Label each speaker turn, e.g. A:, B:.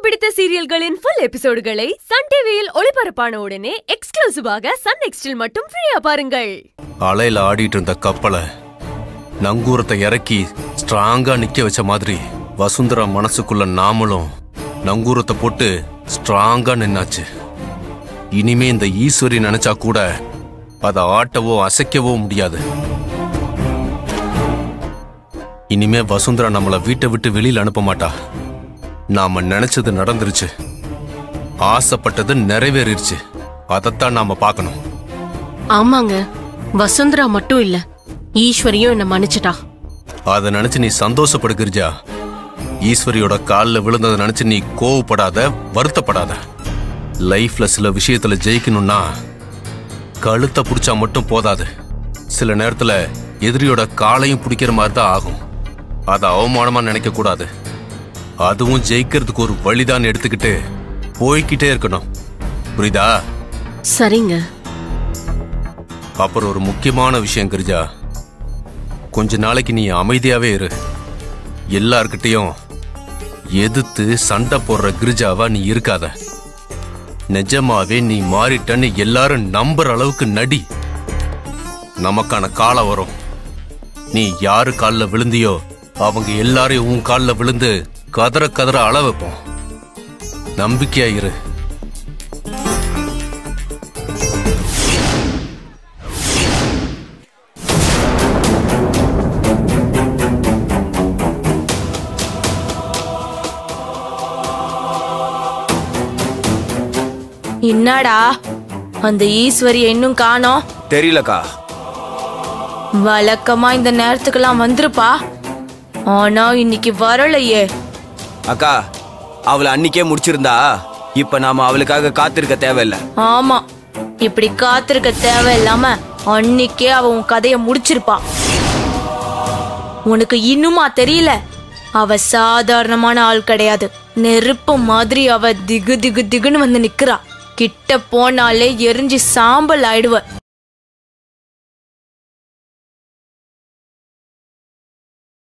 A: பிடித்த சீரியல்களின் full எபிசோடுகளை Sun டிவியில் ஒளிபரப்பான உடனே எக்ஸ்க்ளூசிவாக சன் நெக்ஸ்டில் மட்டும் ஃப்ரீயா பாருங்கள்.
B: அலையில ஆடிட்டு இருந்த கப்பலை நங்கூரத்தை இறக்கி ஸ்ட்ராங்கா நிக்க வச்ச மாதிரி வசுந்தரா மனசுக்குள்ள நாமளும் நங்கூரத்தை போட்டு ஸ்ட்ராங்கா நின்னாச்சு. இனிமே இந்த ஈஸ்வரி நினைச்சா கூட அதை ஆட்டவோ அசைக்கவோ முடியாது. இனிமே வசுந்தரா நம்மள வீட்டை விட்டு வெளியில அனுப்ப மாட்டா. நாம நினைச்சது நடந்துருச்சு, ஆசைப்பட்டது நிறைவேறிடுச்சு. அதைத்தான் நாம பார்க்கணும்.
C: ஆமாங்க, வசுந்தரா மட்டும் இல்ல, ஈஸ்வரியும் என்ன மன்னிச்சிட்டா.
B: அதை நினைச்சு நீ சந்தோஷப்படு கிரிஜா. ஈஸ்வரியோட காலில் விழுந்ததை நினைச்சு நீ கோவப்படாத, வருத்தப்படாத. லைஃப்ல சில விஷயத்துல ஜெயிக்கணும்னா கழுத்தை பிடிச்சா மட்டும் போதாது. சில நேரத்துல எதிரியோட காலையும் பிடிக்கிற மாதிரி தான் ஆகும். அதை அவமானமா நினைக்க கூடாது. அதுவும் ஜெயிக்கிறதுக்கு ஒரு வழிதான் எடுத்துக்கிட்டு போய்கிட்டே இருக்கணும். புரியுதா?
C: சரிங்க.
B: அப்புறம் ஒரு முக்கியமான விஷயம் கிரிஜா, கொஞ்ச நாளைக்கு நீ அமைதியாவே இரு. எல்லார்கிட்டையும் எதிர்த்து சண்டை போடுற கிரிஜாவா நீ இருக்காத. நிஜமாவே நீ மாறிட்டன்னு எல்லாரும் நம்புற அளவுக்கு நடி. நமக்கான காலம் வரும். நீ யாரு காலில் விழுந்தியோ அவங்க எல்லாரையும் உன் காலில் விழுந்து கதற கதற அள வைப்போம். நம்பிக்கையா இரு.
D: என்னடா அந்த ஈஸ்வரி இன்னும் காணோம்?
E: தெரியலக்கா.
D: வழக்கமா இந்த நேரத்துக்கெல்லாம் வந்திருப்பா, ஆனா இன்னைக்கு வரலையே.
E: அக்கா, அவளை அன்னைக்கே முடிச்சிருந்தா இப்ப நாம அவளுக்காக காத்திருக்க தேவையில்ல.
D: ஆமா, இப்படி காத்திருக்க தேவையில்லாம அன்னைக்கே அவ உன் கதைய முடிச்சிருப்பா. உனக்கு இன்னுமா தெரியல? அவ சாதாரணமான ஆள் கிடையாது. நெருப்பு மாதிரி அவ திகு திகு திகுன்னு வந்து நிக்கிறா. கிட்ட போனாலே எரிஞ்சு சாம்பல் ஆயிடுவ.